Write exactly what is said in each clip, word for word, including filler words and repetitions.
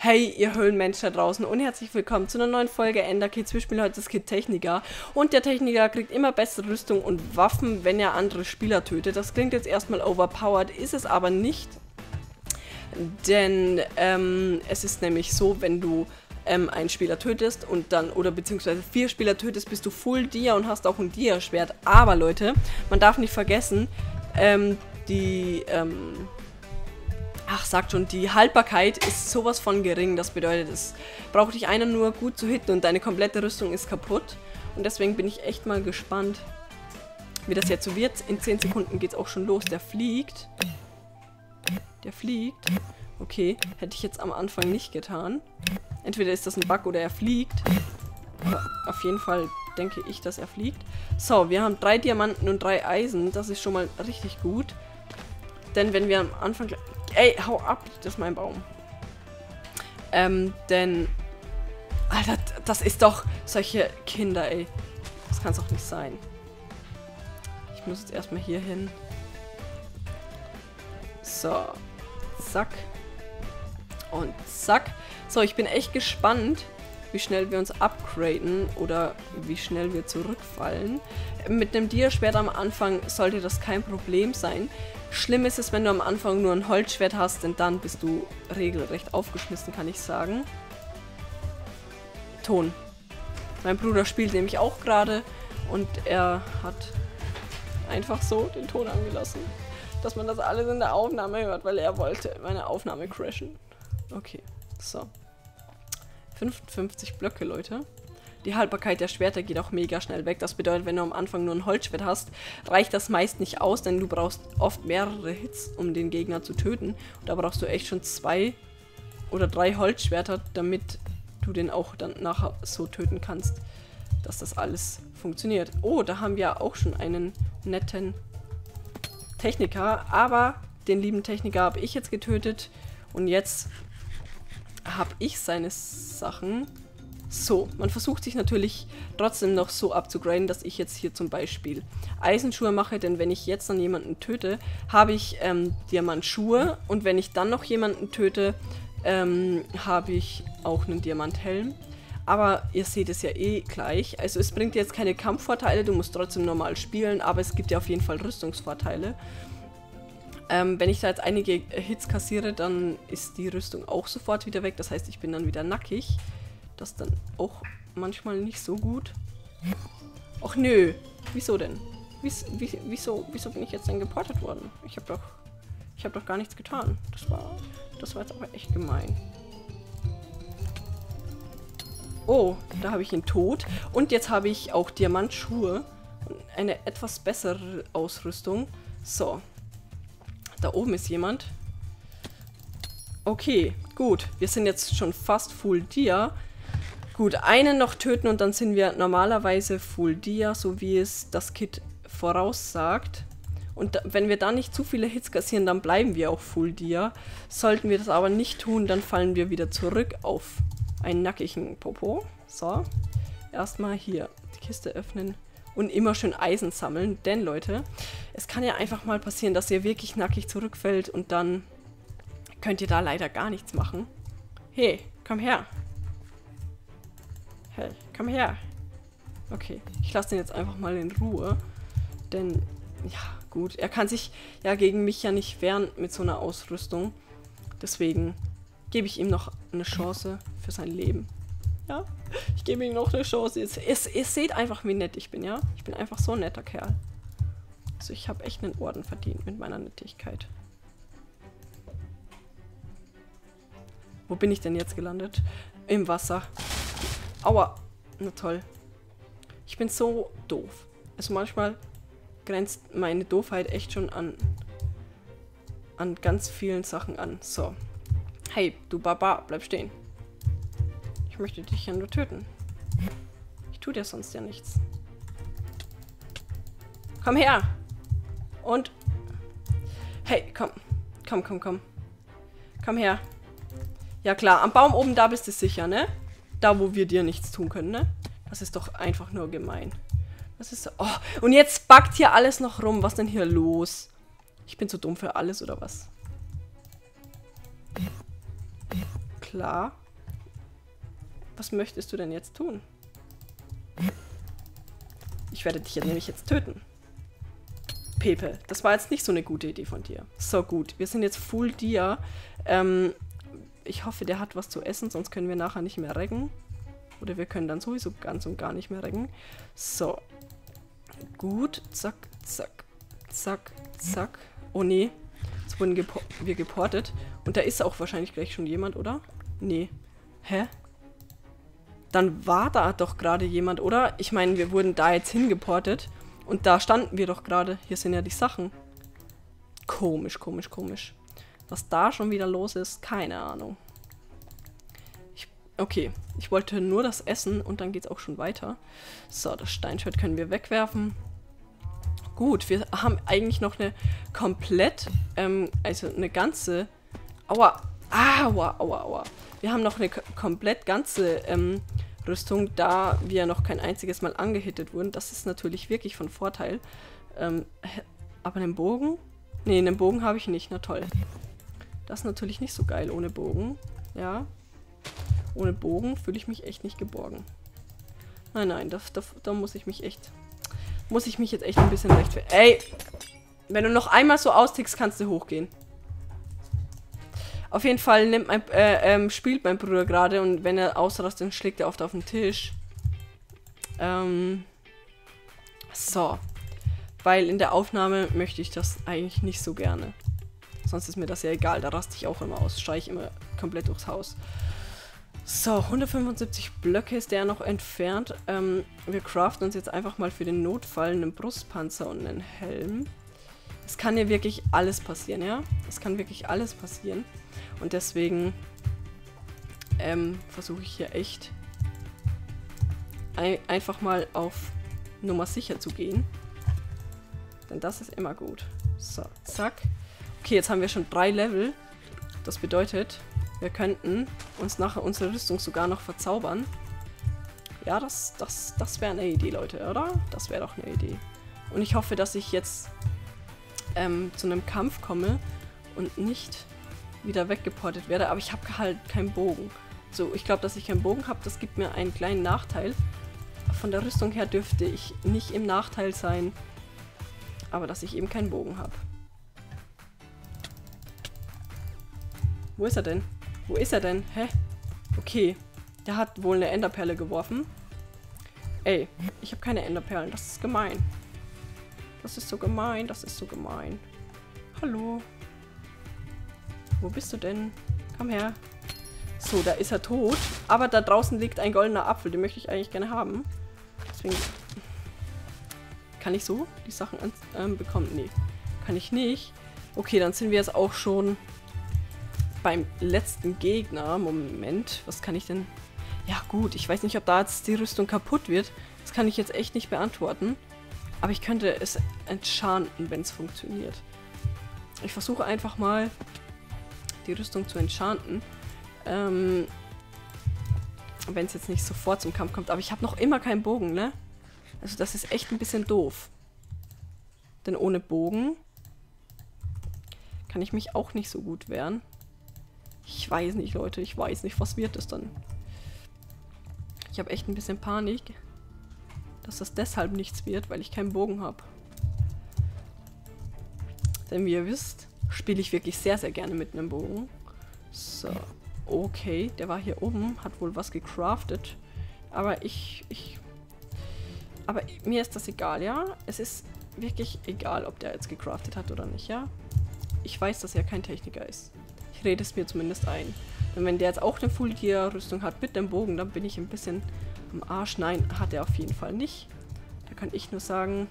Hey, ihr Höhlenmenschen da draußen und herzlich willkommen zu einer neuen Folge Ender Kids. Wir spielen heute das Kid Techniker und der Techniker kriegt immer bessere Rüstung und Waffen, wenn er andere Spieler tötet. Das klingt jetzt erstmal overpowered, ist es aber nicht, denn ähm, es ist nämlich so, wenn du ähm, einen Spieler tötest und dann, oder beziehungsweise vier Spieler tötest, bist du Full Dia und hast auch ein Dia-Schwert. Aber Leute, man darf nicht vergessen, ähm, die, ähm, Ach, sagt schon, die Haltbarkeit ist sowas von gering. Das bedeutet, es braucht dich einer nur gut zu hitten und deine komplette Rüstung ist kaputt. Und deswegen bin ich echt mal gespannt, wie das jetzt so wird. In zehn Sekunden geht es auch schon los. Der fliegt. Der fliegt. Okay, hätte ich jetzt am Anfang nicht getan. Entweder ist das ein Bug oder er fliegt. Aber auf jeden Fall denke ich, dass er fliegt. So, wir haben drei Diamanten und drei Eisen. Das ist schon mal richtig gut. Denn wenn wir am Anfang... Ey, hau ab, das ist mein Baum. Ähm, denn... Alter, das ist doch solche Kinder, ey. Das kann es doch nicht sein. Ich muss jetzt erstmal hier hin. So. Zack. Und zack. So, ich bin echt gespannt, wie schnell wir uns upgraden oder wie schnell wir zurückfallen. Mit einem Dia-Schwert am Anfang sollte das kein Problem sein. Schlimm ist es, wenn du am Anfang nur ein Holzschwert hast, denn dann bist du regelrecht aufgeschmissen, kann ich sagen. Ton. Mein Bruder spielt nämlich auch gerade und er hat einfach so den Ton angelassen, dass man das alles in der Aufnahme hört, weil er wollte meine Aufnahme crashen. Okay, so. fünfundfünfzig Blöcke, Leute. Die Haltbarkeit der Schwerter geht auch mega schnell weg. Das bedeutet, wenn du am Anfang nur ein Holzschwert hast, reicht das meist nicht aus, denn du brauchst oft mehrere Hits, um den Gegner zu töten. Und da brauchst du echt schon zwei oder drei Holzschwerter, damit du den auch dann nachher so töten kannst, dass das alles funktioniert. Oh, da haben wir auch schon einen netten Techniker, aber den lieben Techniker habe ich jetzt getötet und jetzt habe ich seine Sachen. So, man versucht sich natürlich trotzdem noch so abzugraden, dass ich jetzt hier zum Beispiel Eisenschuhe mache, denn wenn ich jetzt dann jemanden töte, habe ich ähm, Diamantschuhe und wenn ich dann noch jemanden töte, ähm, habe ich auch einen Diamanthelm. Aber ihr seht es ja eh gleich, also es bringt jetzt keine Kampfvorteile, du musst trotzdem normal spielen, aber es gibt ja auf jeden Fall Rüstungsvorteile. Ähm, wenn ich da jetzt einige Hits kassiere, dann ist die Rüstung auch sofort wieder weg, das heißt, ich bin dann wieder nackig. Das ist dann auch manchmal nicht so gut. Och nö, wieso denn? Wies, wie, wieso, wieso bin ich jetzt denn geportet worden? Ich habe doch, ich habe doch gar nichts getan. Das war, das war jetzt aber echt gemein. Oh, da habe ich ihn tot. Und jetzt habe ich auch Diamantschuhe und eine etwas bessere Ausrüstung. So, da oben ist jemand. Okay, gut. Wir sind jetzt schon fast Full Dia. Gut, einen noch töten und dann sind wir normalerweise Full Dia, so wie es das Kit voraussagt. Und da, wenn wir da nicht zu viele Hits kassieren, dann bleiben wir auch Full Dia. Sollten wir das aber nicht tun, dann fallen wir wieder zurück auf einen nackigen Popo. So, erstmal hier die Kiste öffnen und immer schön Eisen sammeln. Denn Leute, es kann ja einfach mal passieren, dass ihr wirklich nackig zurückfällt und dann könnt ihr da leider gar nichts machen. Hey, komm her. Hey, komm her. Okay, ich lasse den jetzt einfach mal in Ruhe. Denn, ja, gut, er kann sich ja gegen mich ja nicht wehren mit so einer Ausrüstung. Deswegen gebe ich ihm noch eine Chance für sein Leben. Ja, ich gebe ihm noch eine Chance. Ihr, ihr, ihr seht einfach, wie nett ich bin, ja? Ich bin einfach so ein netter Kerl. Also ich habe echt einen Orden verdient mit meiner Nettigkeit. Wo bin ich denn jetzt gelandet? Im Wasser. Aua. Na toll. Ich bin so doof. Also manchmal grenzt meine Doofheit echt schon an, an ganz vielen Sachen an. So. Hey, du Baba, bleib stehen. Ich möchte dich ja nur töten. Ich tue dir sonst ja nichts. Komm her. Und... Hey, komm. Komm, komm, komm. Komm her. Ja klar, am Baum oben, da bist du sicher, ne? Da, wo wir dir nichts tun können, ne? Das ist doch einfach nur gemein. Das ist so... Oh, und jetzt backt hier alles noch rum. Was denn hier los? Ich bin zu dumm für alles, oder was? klar. Was möchtest du denn jetzt tun? Ich werde dich ja nämlich jetzt töten. Pepe, das war jetzt nicht so eine gute Idee von dir. So gut, wir sind jetzt Full Dia. Ähm, ich hoffe, der hat was zu essen, sonst können wir nachher nicht mehr reggen. Oder wir können dann sowieso ganz und gar nicht mehr reggen. So. Gut, zack, zack, zack, zack. Oh nee, jetzt wurden gepo wir geportet. Und da ist auch wahrscheinlich gleich schon jemand, oder? Nee. Hä? Dann war da doch gerade jemand, oder? Ich meine, wir wurden da jetzt hingeportet. Und da standen wir doch gerade. Hier sind ja die Sachen. Komisch, komisch, komisch. Was da schon wieder los ist, keine Ahnung. Ich, okay, ich wollte nur das essen und dann geht es auch schon weiter. So, das Steinschwert können wir wegwerfen. Gut, wir haben eigentlich noch eine komplett, ähm, also eine ganze... Aua, aua, aua, aua. Wir haben noch eine komplett ganze ähm, Rüstung, da wir noch kein einziges Mal angehittet wurden. Das ist natürlich wirklich von Vorteil. Ähm, aber einen Bogen? Nee, einen Bogen habe ich nicht. Na toll. Das ist natürlich nicht so geil ohne Bogen. Ja. Ohne Bogen fühle ich mich echt nicht geborgen. Nein, nein, da, da, da muss ich mich echt... Muss ich mich jetzt echt ein bisschen rechtfertigen. Ey! Wenn du noch einmal so austickst, kannst du hochgehen. Auf jeden Fall nimmt mein, äh, ähm, spielt mein Bruder gerade und wenn er ausrastet, dann schlägt er oft auf den Tisch. Ähm, so. Weil in der Aufnahme möchte ich das eigentlich nicht so gerne. Sonst ist mir das ja egal, da raste ich auch immer aus. Schreie ich immer komplett durchs Haus. So, hundertfünfundsiebzig Blöcke ist der noch entfernt. Ähm, wir craften uns jetzt einfach mal für den Notfall einen Brustpanzer und einen Helm. Es kann ja wirklich alles passieren, ja? Es kann wirklich alles passieren. Und deswegen ähm, versuche ich hier echt ein, einfach mal auf Nummer sicher zu gehen. Denn das ist immer gut. So, zack. Okay, jetzt haben wir schon drei Level. Das bedeutet, wir könnten uns nachher unsere Rüstung sogar noch verzaubern. Ja, das, das, das wäre eine Idee, Leute, oder? Das wäre doch eine Idee. Und ich hoffe, dass ich jetzt ähm, zu einem Kampf komme und nicht wieder weggeportet werde. Aber ich habe halt keinen Bogen. So, ich glaube, dass ich keinen Bogen habe, das gibt mir einen kleinen Nachteil. Von der Rüstung her dürfte ich nicht im Nachteil sein. Aber dass ich eben keinen Bogen habe. Wo ist er denn? Wo ist er denn? Hä? Okay. Der hat wohl eine Enderperle geworfen. Ey, ich habe keine Enderperlen. Das ist gemein. Das ist so gemein. Das ist so gemein. Hallo. Wo bist du denn? Komm her. So, da ist er tot. Aber da draußen liegt ein goldener Apfel. Den möchte ich eigentlich gerne haben. Deswegen... Kann ich so die Sachen ähm, bekommen? Nee, kann ich nicht. Okay, dann sind wir jetzt auch schon beim letzten Gegner. Moment, was kann ich denn... Ja gut, ich weiß nicht, ob da jetzt die Rüstung kaputt wird. Das kann ich jetzt echt nicht beantworten. Aber ich könnte es enchanten, wenn es funktioniert. Ich versuche einfach mal, die Rüstung zu enchanten. Ähm, wenn es jetzt nicht sofort zum Kampf kommt. Aber ich habe noch immer keinen Bogen, ne? Also das ist echt ein bisschen doof. Denn ohne Bogen kann ich mich auch nicht so gut wehren. Ich weiß nicht, Leute. Ich weiß nicht, was wird das dann? Ich habe echt ein bisschen Panik, dass das deshalb nichts wird, weil ich keinen Bogen habe. Denn wie ihr wisst, spiele ich wirklich sehr, sehr gerne mit einem Bogen. So, okay. Der war hier oben, hat wohl was gecraftet. Aber ich... ich Aber mir ist das egal, ja? Es ist wirklich egal, ob der jetzt gecraftet hat oder nicht, ja? Ich weiß, dass er kein Techniker ist. Ich rede es mir zumindest ein. Und wenn der jetzt auch eine Full-Gear-Rüstung hat mit dem Bogen, dann bin ich ein bisschen am Arsch. Nein, hat er auf jeden Fall nicht. Da kann ich nur sagen...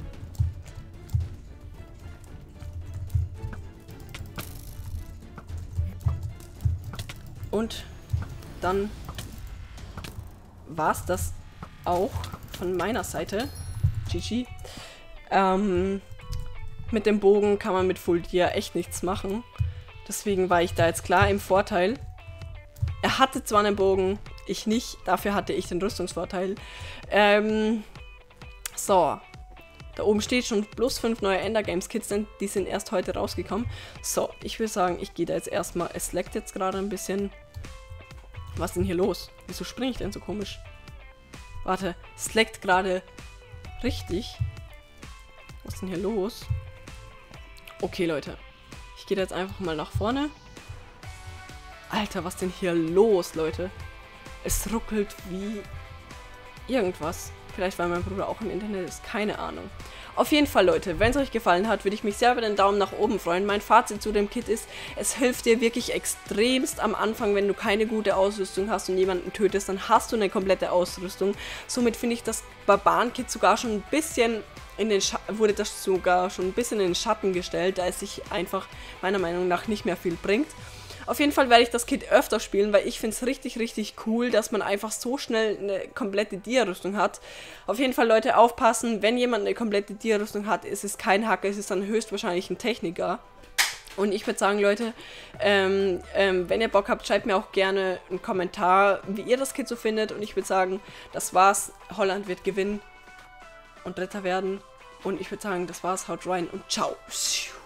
Und dann war es das auch von meiner Seite. G G. Ähm, mit dem Bogen kann man mit Full Gear echt nichts machen. Deswegen war ich da jetzt klar im Vorteil. Er hatte zwar einen Bogen, ich nicht. Dafür hatte ich den Rüstungsvorteil. Ähm, so. Da oben steht schon plus fünf neue Ender Games Kits, denn die sind erst heute rausgekommen. So, ich würde sagen, ich gehe da jetzt erstmal. Es leckt jetzt gerade ein bisschen. Was ist denn hier los? Wieso springe ich denn so komisch? Warte, es leckt gerade richtig. Was ist denn hier los? Okay, Leute. Ich gehe jetzt einfach mal nach vorne. Alter, was ist denn hier los, Leute? Es ruckelt wie irgendwas. Vielleicht, weil mein Bruder auch im Internet ist. Keine Ahnung. Auf jeden Fall, Leute, wenn es euch gefallen hat, würde ich mich sehr über den Daumen nach oben freuen. Mein Fazit zu dem Kit ist, es hilft dir wirklich extremst am Anfang, wenn du keine gute Ausrüstung hast und jemanden tötest, dann hast du eine komplette Ausrüstung. Somit finde ich das Barbaren-Kit sogar schon ein bisschen in den Scha- wurde das sogar schon ein bisschen in den Schatten gestellt, da es sich einfach meiner Meinung nach nicht mehr viel bringt. Auf jeden Fall werde ich das Kit öfter spielen, weil ich finde es richtig, richtig cool, dass man einfach so schnell eine komplette Dia-Rüstung hat. Auf jeden Fall, Leute, aufpassen, wenn jemand eine komplette Dia-Rüstung hat, ist es kein Hacker, ist es dann höchstwahrscheinlich ein Techniker. Und ich würde sagen, Leute, ähm, ähm, wenn ihr Bock habt, schreibt mir auch gerne einen Kommentar, wie ihr das Kit so findet. Und ich würde sagen, das war's. Holland wird gewinnen und Dritter werden. Und ich würde sagen, das war's. Haut rein und ciao.